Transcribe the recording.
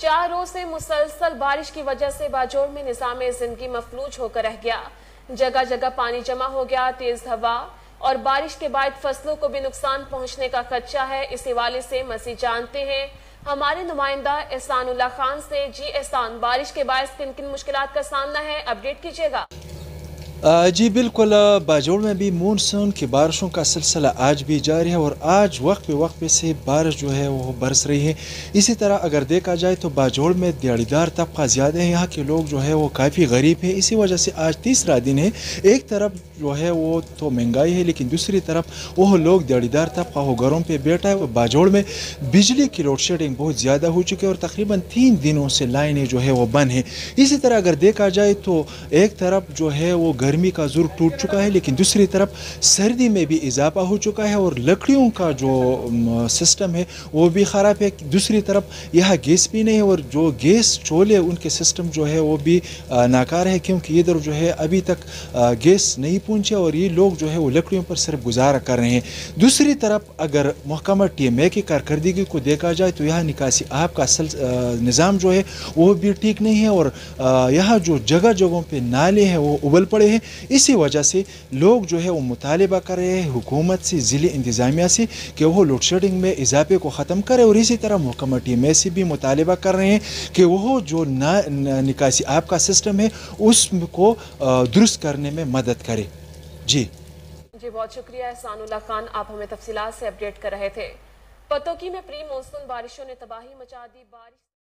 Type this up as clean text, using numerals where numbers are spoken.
4 रोज से मुसलसल बारिश की वजह से बाजोड़ में निज़ाम जिंदगी मफलूज होकर रह गया। जगह जगह पानी जमा हो गया। तेज हवा और बारिश के बाद फसलों को भी नुकसान पहुंचने का खदशा है। इस हवाले से मज़ीद जानते हैं हमारे नुमाइंदा एहसानुल्लाह खान से। जी एहसान, बारिश के बायस किन किन मुश्किलात का सामना है, अपडेट कीजिएगा। जी बिल्कुल, बाजोड़ में भी मानसून की बारिशों का सिलसिला आज भी जारी है और आज वक्त पे से बारिश जो है वो बरस रही है। इसी तरह अगर देखा जाए तो बाजोड़ में दिहाड़ीदार तबका ज़्यादा है, यहाँ के लोग जो है वो काफ़ी गरीब है। इसी वजह से आज तीसरा दिन है। एक तरफ जो है वो तो महंगाई है, लेकिन दूसरी तरफ वो लोग दिहाड़ीदार तबका वो घरों पर बैठा है। बाजोड़ में बिजली की लोड शेडिंग बहुत ज़्यादा हो चुकी है और तकरीबन 3 दिनों से लाइनें जो है वो बंद है। इसी तरह अगर देखा जाए तो एक तरफ जो है वो गर्मी का जोर टूट चुका है, लेकिन दूसरी तरफ सर्दी में भी इजाफा हो चुका है और लकड़ियों का जो सिस्टम है वो भी ख़राब है। दूसरी तरफ यहाँ गैस भी नहीं है और जो गैस चूल्हे उनके सिस्टम जो है वो भी नाकार है, क्योंकि इधर जो है अभी तक गैस नहीं पहुँचे और ये लोग जो है वो लकड़ियों पर सिर्फ गुजारा कर रहे हैं। दूसरी तरफ अगर महकमा TMA की कारकर्दगी को देखा जाए तो यहाँ निकासी आब का निज़ाम जो है वो भी ठीक नहीं है और यहाँ जो जगह जगहों पे नाले हैं वो उबल पड़े हैं। इसी वजह से लोग जो है वो मुतालिबा कर रहे हैं हुकूमत से, ज़िले इंतज़ामिया से कि वो लोड शेडिंग में इजाफे को ख़त्म करे और इसी तरह महकमा TMA से भी मुतालिबा कर रहे हैं कि वो जो निकासी आब का सिस्टम है उसको दुरुस्त करने में मदद करे। जी बहुत शुक्रिया एहसानुल्लाह खान, आप हमें तफसीलात से अपडेट कर रहे थे। पतोकी में प्री मानसून बारिशों ने तबाही मचा दी। बारिश